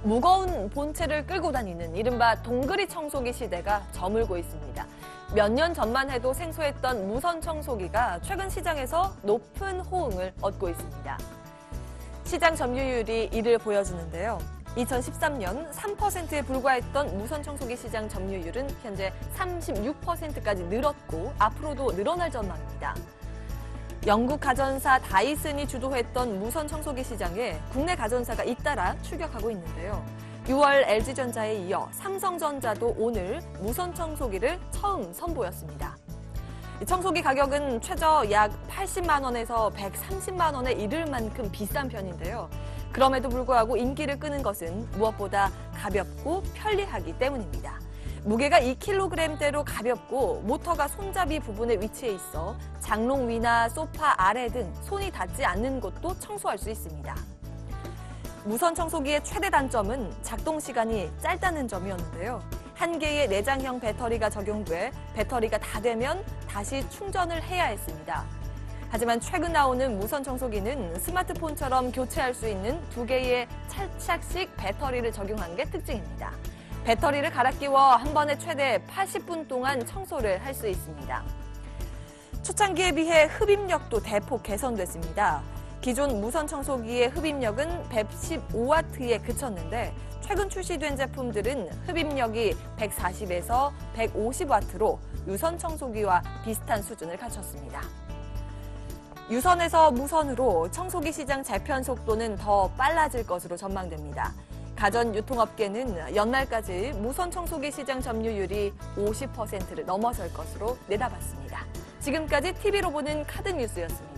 무거운 본체를 끌고 다니는 이른바 동그리 청소기 시대가 저물고 있습니다. 몇 년 전만 해도 생소했던 무선 청소기가 최근 시장에서 높은 호응을 얻고 있습니다. 시장 점유율이 이를 보여주는데요. 2013년 3%에 불과했던 무선 청소기 시장 점유율은 현재 36%까지 늘었고 앞으로도 늘어날 전망입니다. 영국 가전사 다이슨이 주도했던 무선 청소기 시장에 국내 가전사가 잇따라 출격하고 있는데요. 6월 LG전자에 이어 삼성전자도 오늘 무선 청소기를 처음 선보였습니다. 청소기 가격은 최저 약 80만 원에서 130만 원에 이를 만큼 비싼 편인데요. 그럼에도 불구하고 인기를 끄는 것은 무엇보다 가볍고 편리하기 때문입니다. 무게가 2kg대로 가볍고 모터가 손잡이 부분에 위치해 있어 장롱 위나 소파 아래 등 손이 닿지 않는 곳도 청소할 수 있습니다. 무선 청소기의 최대 단점은 작동 시간이 짧다는 점이었는데요. 한 개의 내장형 배터리가 적용돼 배터리가 다 되면 다시 충전을 해야 했습니다. 하지만 최근 나오는 무선 청소기는 스마트폰처럼 교체할 수 있는 2개의 찰착식 배터리를 적용한 게 특징입니다. 배터리를 갈아 끼워 한 번에 최대 80분 동안 청소를 할 수 있습니다. 초창기에 비해 흡입력도 대폭 개선됐습니다. 기존 무선 청소기의 흡입력은 115W에 그쳤는데 최근 출시된 제품들은 흡입력이 140에서 150W로 유선 청소기와 비슷한 수준을 갖췄습니다. 유선에서 무선으로 청소기 시장 재편 속도는 더 빨라질 것으로 전망됩니다. 가전 유통업계는 연말까지 무선 청소기 시장 점유율이 50%를 넘어설 것으로 내다봤습니다. 지금까지 TV로 보는 카드 뉴스였습니다.